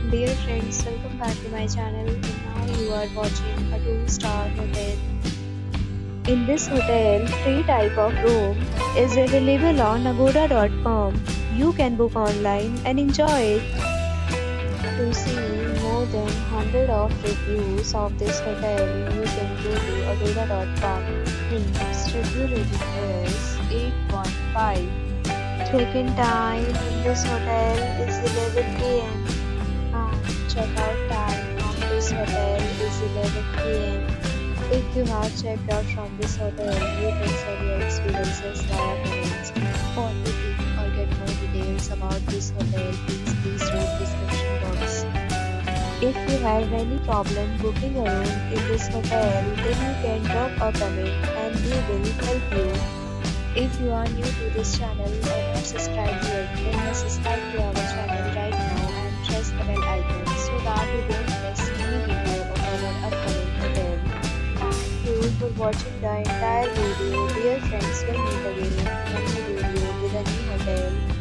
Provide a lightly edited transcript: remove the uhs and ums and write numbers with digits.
Dear friends, welcome back to my channel and now you are watching a 2-star hotel. In this hotel, three type of room is available on agoda.com. You can book online and enjoy it. To see more than 100 of reviews of this hotel, you can go to agoda.com. Its review rating is 8.5. Check-in time in this hotel is 11 p.m. Check-out time from this hotel is 11 p.m. If you have checked out from this hotel, you can share your experiences via comments. For booking or get more details about this hotel, please read description box. If you have any problem booking a room in this hotel, then you can drop a comment and we will help you. If you are new to this channel or not subscribed yet, then subscribe to our channel right now and press the bell icon so that you don't miss any video of our upcoming hotel. Thank you for watching the entire video. Dear friends, we'll meet again in a new video with a new hotel.